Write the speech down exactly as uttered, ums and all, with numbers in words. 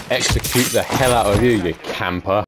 execute the hell out of you, you camper.